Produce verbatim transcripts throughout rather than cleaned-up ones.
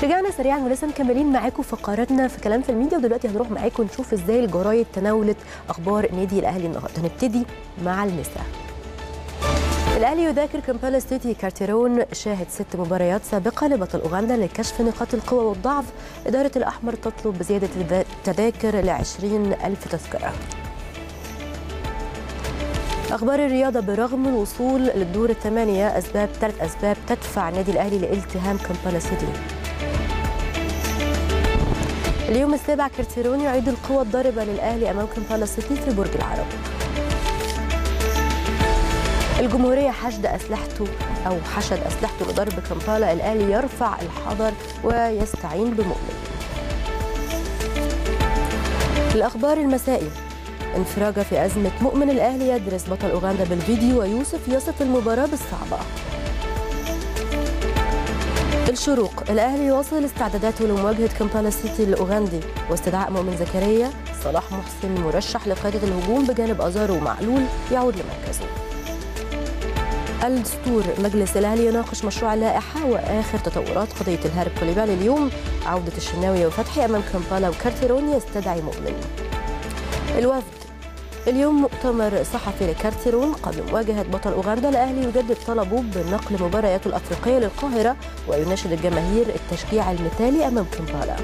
رجعنا سريعا ولسه مكملين معاكم فقراتنا في كلام في الميديا، ودلوقتي هنروح معاكم نشوف ازاي الجرايد تناولت اخبار النادي الاهلي النهارده. هنبتدي مع المساء. الاهلي يذاكر كامبالا سيتي كارتيرون، شاهد ست مباريات سابقه لبطل اوغندا لكشف نقاط القوه والضعف. اداره الاحمر تطلب بزياده التذاكر ل عشرين ألف تذكره. أخبار الرياضة، برغم الوصول للدور الثمانية أسباب ثلاث أسباب تدفع النادي الأهلي لالتهام كامبالا سيتي. اليوم السابع، كارتيرون يعيد القوة الضاربة للأهلي أمام كامبالا سيتي في برج العرب. الجمهورية، حشد أسلحته أو حشد أسلحته لضرب كامبالا، الأهلي يرفع الحظر ويستعين بمؤمن. الأخبار المسائي، انفراجة في أزمة مؤمن، الأهلي يدرس بطل أوغندا بالفيديو ويوسف يصف المباراة بالصعبة. الشروق، الأهلي يواصل استعداداته لمواجهة كامبالا سيتي الأوغندي واستدعاء مؤمن زكريا. صلاح محسن مرشح لقيادة الهجوم بجانب أزارو ومعلول يعود لمركزه. الدستور، مجلس الأهلي يناقش مشروع اللائحة وآخر تطورات قضية الهارب كوليبالي. اليوم عودة الشناوي وفتحي أمام كامبالا، وكارتيرون يستدعي مؤمن. الوفد، اليوم مؤتمر صحفي لكارتيرون قبل مواجهة بطل أوغندا. الأهلي يجدد طلبه بنقل مبارياته الأفريقية للقاهرة ويناشد الجماهير التشجيع المثالي أمام كامبالا.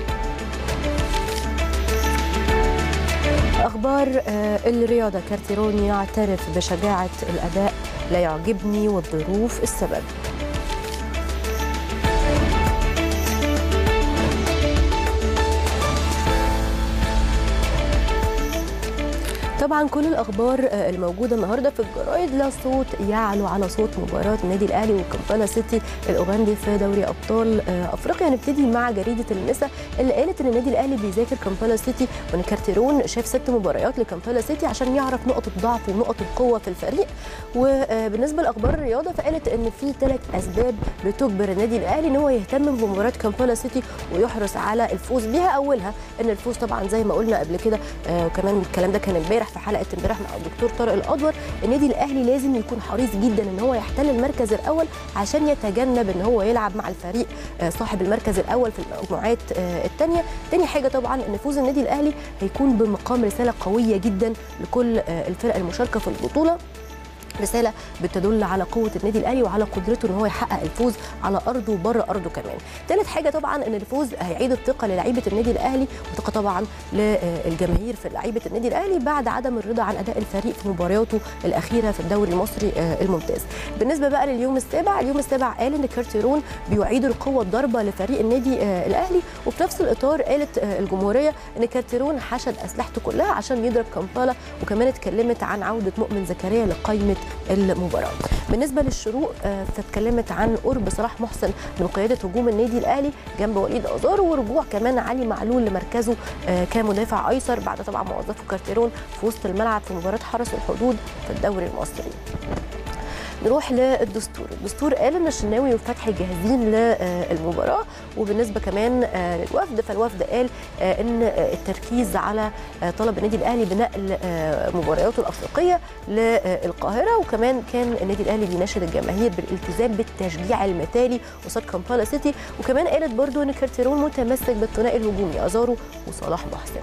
أخبار الرياضة، كارتيرون يعترف بشجاعة الأداء لا يعجبني والظروف السبب. طبعا كل الاخبار الموجوده النهارده في الجرايد لا صوت يعلو على صوت مباراه النادي الاهلي وكامبالا سيتي الاوغندي في دوري ابطال افريقيا. هنبتدي مع جريده المساء اللي قالت ان النادي الاهلي بيذاكر كامبالا سيتي، وان كارتيرون شاف ست مباريات لكامبالا سيتي عشان يعرف نقط الضعف ونقط القوه في الفريق. وبالنسبه لاخبار الرياضه فقالت ان في ثلاث اسباب بتجبر النادي الاهلي ان هو يهتم بمباراه كامبالا سيتي ويحرص على الفوز بها. اولها ان الفوز طبعا زي ما قلنا قبل كده، وكمان الكلام ده كان امبارح في حلقه امبارح مع الدكتور طارق الادور. النادي الاهلي لازم يكون حريص جدا ان هو يحتل المركز الاول عشان يتجنب ان هو يلعب مع الفريق صاحب المركز الاول في المجموعات الثانيه. تاني حاجه طبعا ان فوز النادي الاهلي هيكون بمقام رساله قويه جدا لكل الفرق المشاركه في البطوله، رساله بتدل على قوه النادي الاهلي وعلى قدرته ان هو يحقق الفوز على ارضه وبره ارضه كمان. ثالث حاجه طبعا ان الفوز هيعيد الثقه للاعيبه النادي الاهلي وثقه طبعا للجماهير في لعيبه النادي الاهلي بعد عدم الرضا عن اداء الفريق في مبارياته الاخيره في الدوري المصري الممتاز. بالنسبه بقى لليوم السابع، اليوم السابع قال ان كارتيرون بيعيد القوه الضاربه لفريق النادي الاهلي، وفي نفس الاطار قالت الجمهوريه ان كارتيرون حشد اسلحته كلها عشان يضرب كامبالا، وكمان اتكلمت عن عوده مؤمن زكريا لقائمه المباراه. بالنسبه للشروق فاتكلمت عن قرب صلاح محسن من قياده هجوم النادي الاهلي جنب وليد ازارو، ورجوع كمان علي معلول لمركزه كمدافع ايسر بعد طبعا موظفه كارتيرون في وسط الملعب في مباراه حرس الحدود في الدوري المصري. نروح للدستور. الدستور قال ان الشناوي وفتحي جاهزين للمباراه. وبالنسبه كمان للوفد فالوفد قال ان التركيز على طلب النادي الاهلي بنقل مبارياته الافريقيه للقاهره، وكمان كان النادي الاهلي بيناشد الجماهير بالالتزام بالتشجيع المثالي قصاد كامبالا سيتي. وكمان قالت برضو ان كارتيرون متمسك بالثنائي الهجومي ازارو وصلاح محسن.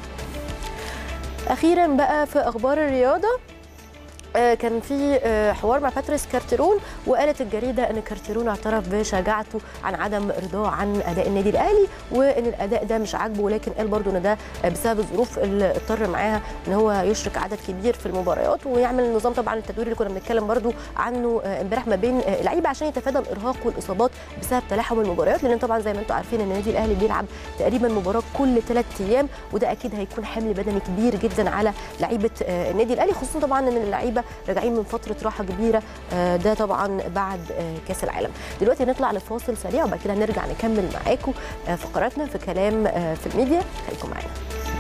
اخيرا بقى في اخبار الرياضه، كان في حوار مع باتريس كارتيرون، وقالت الجريده ان كارتيرون اعترف بشجاعته عن عدم رضاه عن اداء النادي الاهلي، وان الاداء ده مش عاجبه، ولكن قال برضو ان ده بسبب الظروف اللي اضطر معاها ان هو يشرك عدد كبير في المباريات ويعمل نظام طبعا التدوير اللي كنا بنتكلم برضو عنه امبارح ما بين اللعيبه عشان يتفادى الارهاق والاصابات بسبب تلاحم المباريات، لان طبعا زي ما انتم عارفين ان النادي الاهلي بيلعب تقريبا مباراه كل ثلاث ايام، وده اكيد هيكون حمل بدني كبير جدا على لعيبه النادي الاهلي، خصوصا طبعا ان اللعيبه راجعين من فتره راحه كبيره، ده طبعا بعد كاس العالم. دلوقتي هنطلع لفاصل سريع وبعد كده هنرجع نكمل معاكم فقراتنا في كلام في الميديا. خليكم معانا.